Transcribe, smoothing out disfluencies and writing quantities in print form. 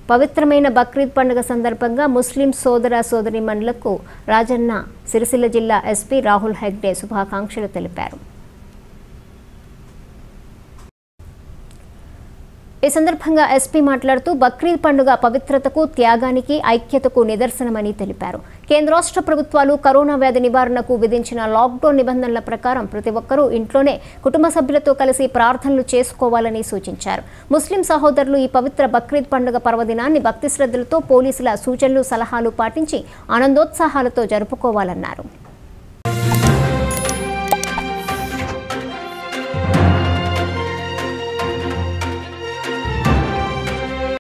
పవిత్రమైన బక్రీద్ పండుగ సందర్భంగా ముస్లిం సోదర సోదరీమణులకు రాజన్న సిరిసిల్ల జిల్లా ఎస్పీ రాహుల్ హెగ్డే శుభాకాంక్షలు తెలిపారు. ఈ సందర్భంగా ఎస్పీ మాట్లాడుతూ బక్రీద్ పండుగ పవిత్రతకు, త్యాగానికి, ఐక్యతకు నిదర్శనమని తెలిపారు. కేంద్ర రాష్ట్ర ప్రభుత్వాలు కరోనా వ్యాధి నివారణకు విధించిన లాక్డౌన్ నిబంధనల ప్రకారం ప్రతి ఒక్కరూ ఇంట్లోనే కుటుంబ సభ్యులతో కలిసి ప్రార్థనలు చేసుకోవాలని సూచించారు. ముస్లిం సహోదరులు ఈ పవిత్ర బక్రీద్ పండుగ పర్వదినాన్ని భక్తి శ్రద్ధలతో పోలీసుల సూచనలు, సలహాలు పాటించి ఆనందోత్సాహాలతో జరుపుకోవాలన్నారు.